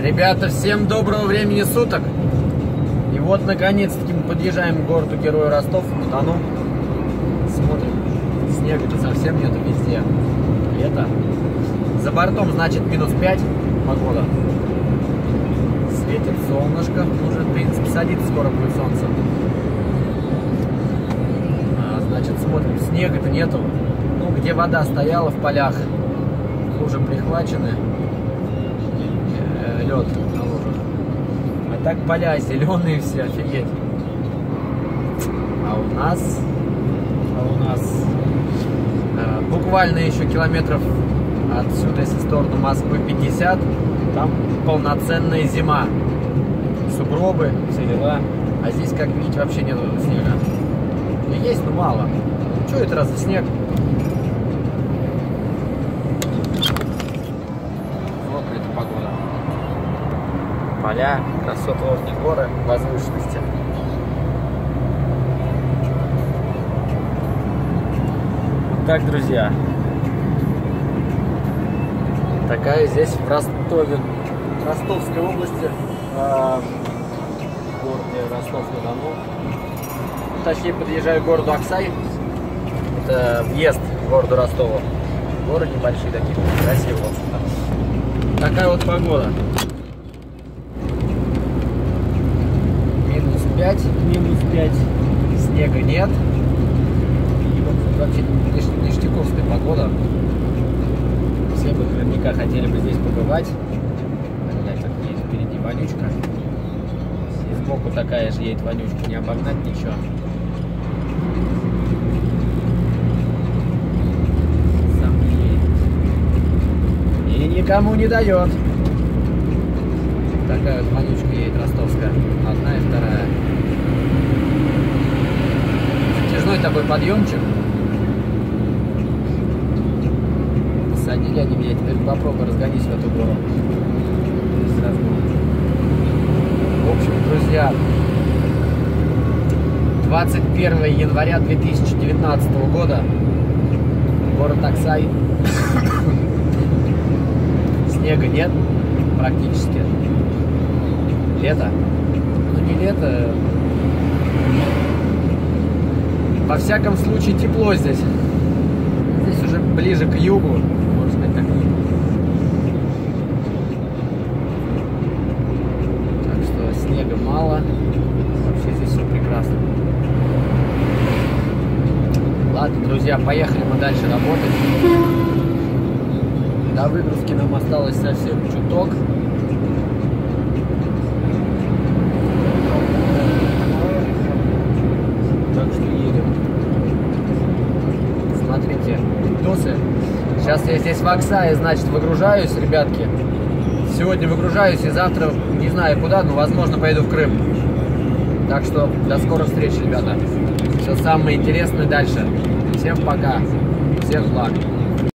Ребята, всем доброго времени суток. И вот наконец-таки мы подъезжаем к городу-герою Ростов-на-Дону. Смотрим, снега-то совсем нету везде. Лето. За бортом, значит, минус 5 погода. Светит солнышко. Уже, в принципе, садится, скоро будет солнце. Значит, смотрим, снега-то нету. Ну, где вода стояла в полях, уже прихвачены. Лед на лужах. А так поля зеленые все, офигеть. А у нас буквально еще километров отсюда, если в сторону Москвы 50, там полноценная зима. Сугробы, все дела. А здесь, как видите, вообще нет снега. И есть, но мало. Что это раз за снег? Вот это погода. Поля, красотные горы, возвышенности. Вот так, друзья. Такая здесь в Ростове, Ростовской области, в городе Ростов-на-Дону. Точнее, подъезжаю к городу Аксай. Это въезд к городу Ростову. Горы небольшие такие, красивые, в общем-то. Такая вот погода. Минус 5, снега нет. И вот вообще ништяковская погода. Все бы наверняка хотели бы здесь побывать. Глянь, как едет впереди вонючка. И сбоку такая же едет вонючка, не обогнать ничего. Сам едет. И никому не дает. Такая вот вонючка едет ростовская. Одна и вторая. Затяжной такой подъемчик. Посадили они меня, теперь попробуй разгонись в эту гору. В общем, друзья, 21 января 2019 года, город Аксай. Снега нет практически. Лето? Ну не лето. Во всяком случае тепло здесь. Здесь уже ближе к югу, можно сказать так. Так что снега мало. Вообще здесь все прекрасно. Ладно, друзья, поехали мы дальше работать. До выгрузки нам осталось совсем чуток. Смотрите, видосы. Сейчас я здесь в Аксае, значит, выгружаюсь, ребятки. Сегодня выгружаюсь и завтра, не знаю куда, но, возможно, поеду в Крым. Так что до скорых встреч, ребята. Все самое интересное дальше. Всем пока. Всех благ.